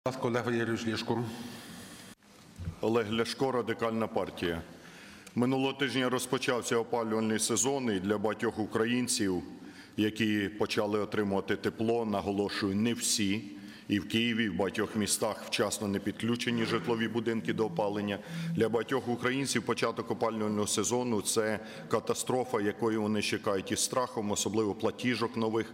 Олег Валерійович Ляшко. Олег Ляшко, Радикальна партія. Минулого тижня розпочався опалювальний сезон, і для багатьох українців, які почали отримувати тепло, наголошую, не всі, і в Києві, і в багатьох містах вчасно не підключені житлові будинки до опалення. Для багатьох українців початок опалювального сезону – це катастрофа, якої вони чекають із страхом, особливо платіжок нових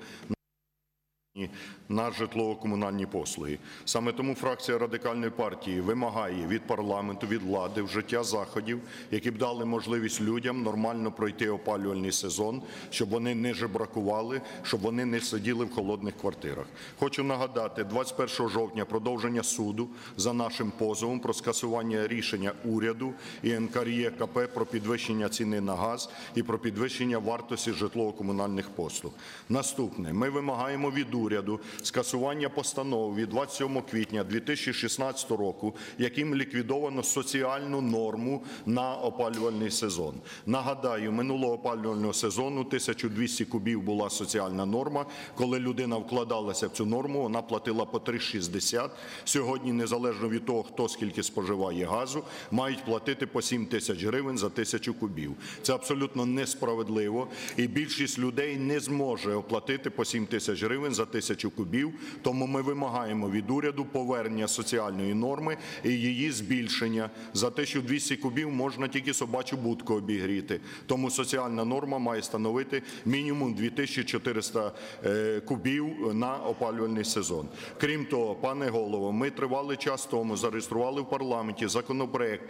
на житлово-комунальні послуги. Саме тому фракція Радикальної партії вимагає від парламенту, від влади вжиття заходів, які б дали можливість людям нормально пройти опалювальний сезон, щоб вони не жебракували, щоб вони не сиділи в холодних квартирах. Хочу нагадати, 21 жовтня продовження суду за нашим позовом про скасування рішення уряду і НКРЕКП про підвищення ціни на газ і про підвищення вартості житлово-комунальних послуг. Наступне. Ми вимагаємо від уряду скасування постанови від 27 квітня 2016 року, яким ліквідовано соціальну норму на опалювальний сезон. Нагадаю, минулого опалювального сезону 1200 кубів була соціальна норма. Коли людина вкладалася в цю норму, вона платила по 3,60. Сьогодні, незалежно від того, хто скільки споживає газу, мають платити по 7 тисяч гривень за 1000 кубів. Це абсолютно несправедливо, і більшість людей не зможе оплатити по 7 тисяч гривень за 1000 кубів, тому ми вимагаємо від уряду повернення соціальної норми і її збільшення. За 1200 кубів можна тільки собачу будку обігріти, тому соціальна норма має становити мінімум 2400 кубів на опалювальний сезон. Крім того, пане Голово, ми тривалий час тому зареєстрували в парламенті законопроект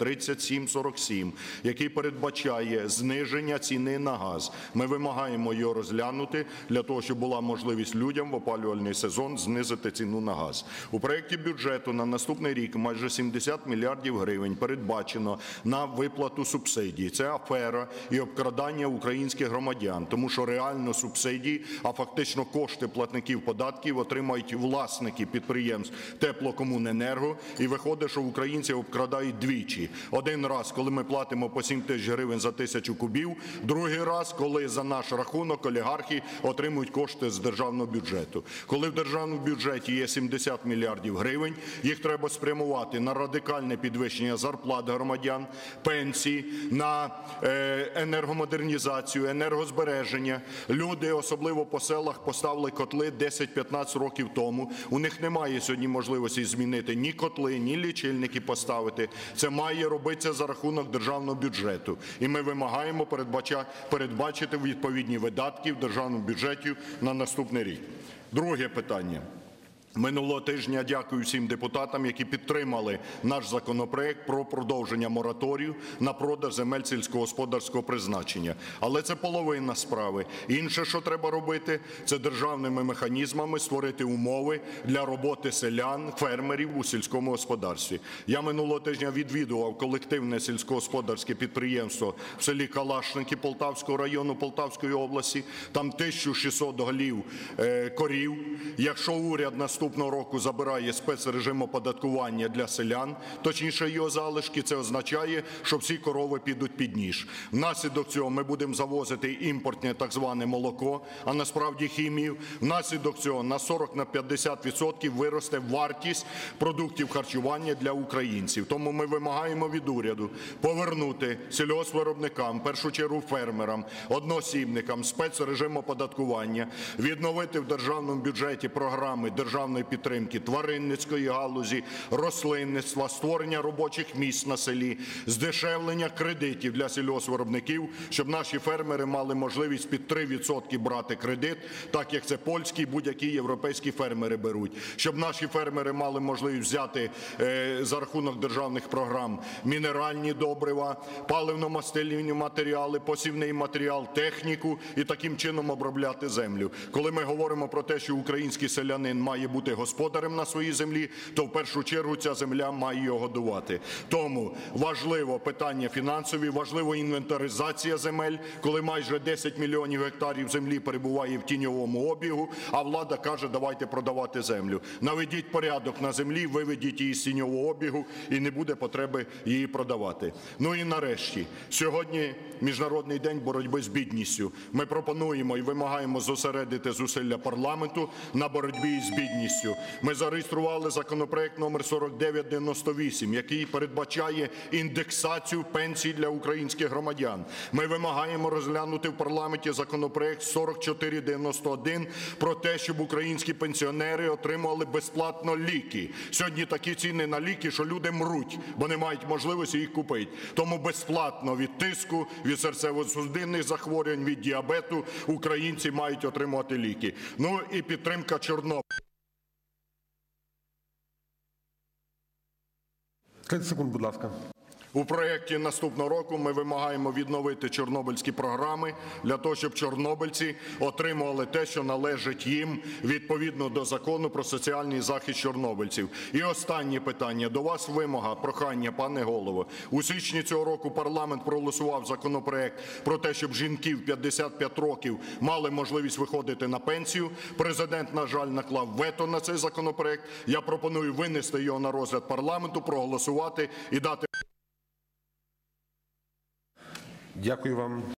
3747, який передбачає зниження ціни на газ. Ми вимагаємо його розглянути для того, щоб була можливість людям в опалювальний сезон знизити ціну на газ. У проєкті бюджету на наступний рік майже 70 мільярдів гривень передбачено на виплату субсидій. Це афера і обкрадання українських громадян, тому що реально субсидії, а фактично кошти платників податків отримають власники підприємств Теплокомуненерго, і виходить, що українці обкрадають двічі. Один раз, коли ми платимо по 7 тисяч гривень за 1000 кубів, другий раз, коли за наш рахунок олігархи отримують кошти з державного бюджету. Коли в державному бюджеті є 70 мільярдів гривень, їх треба спрямувати на радикальне підвищення зарплат громадян, пенсій, на енергомодернізацію, енергозбереження. Люди, особливо по селах, поставили котли 10-15 років тому. У них немає сьогодні можливості змінити ні котли, ні лічильники поставити. Це має робитися за рахунок державного бюджету. І ми вимагаємо передбачити відповідні видатки в державному бюджеті на наступний рік. Друге питання. Минулого тижня дякую всім депутатам, які підтримали наш законопроект про продовження мораторію на продаж земель сільськогосподарського призначення. Але це половина справи. Інше, що треба робити, це державними механізмами створити умови для роботи селян, фермерів у сільському господарстві. Я минулого тижня відвідував колективне сільськогосподарське підприємство в селі Калашники Полтавського району Полтавської області. Там 1600 голів корів. Якщо уряд наступного року забирає спецрежим оподаткування для селян, точніше його залишки, це означає, що всі корови підуть під ніж. Внаслідок цього ми будемо завозити імпортне так зване молоко, а насправді хімію. Внаслідок цього на 40-50% виросте вартість продуктів харчування для українців. Тому ми вимагаємо від уряду повернути сільгоспвиробникам, в першу чергу фермерам, одноосібникам спецрежим оподаткування, відновити в державному бюджеті програми державної підтримки тваринницької галузі, рослинництва, створення робочих місць на селі, здешевлення кредитів для сільгоспвиробників, щоб наші фермери мали можливість під 3% брати кредит, так як це польські і будь-які європейські фермери беруть. Щоб наші фермери мали можливість взяти за рахунок державних програм мінеральні добрива, паливно-мастильні матеріали, посівний матеріал, техніку і таким чином обробляти землю. Коли ми говоримо про те, що український селянин має бути господарем на своїй землі, то в першу чергу ця земля має його годувати. Тому важливо питання фінансові, важливо інвентаризація земель, коли майже 10 мільйонів гектарів землі перебуває в тіньовому обігу, а влада каже, давайте продавати землю. Наведіть порядок на землі, виведіть її з тіньового обігу і не буде потреби її продавати. Ну і нарешті, сьогодні Міжнародний день боротьби з бідністю. Ми пропонуємо і вимагаємо зосередити зусилля парламенту на боротьбі з бідністю. гідністю. Ми зареєстрували законопроект номер 4998, який передбачає індексацію пенсій для українських громадян. Ми вимагаємо розглянути в парламенті законопроект 4491 про те, щоб українські пенсіонери отримували безплатно ліки. Сьогодні такі ціни на ліки, що люди мруть, бо не мають можливості їх купити. Тому безплатно від тиску, від серцево-судинних захворювань, від діабету українці мають отримувати ліки. Ну і підтримка Чорнобиля. 30 секунд, будь ласка. У проєкті наступного року ми вимагаємо відновити чорнобильські програми для того, щоб чорнобильці отримували те, що належить їм відповідно до Закону про соціальний захист чорнобильців. І останнє питання. До вас вимога, прохання, пане Голово. У січні цього року парламент проголосував законопроект про те, щоб жінки в 55 років мали можливість виходити на пенсію. Президент, на жаль, наклав вето на цей законопроект. Я пропоную винести його на розгляд парламенту, проголосувати і дати... Дякую вам.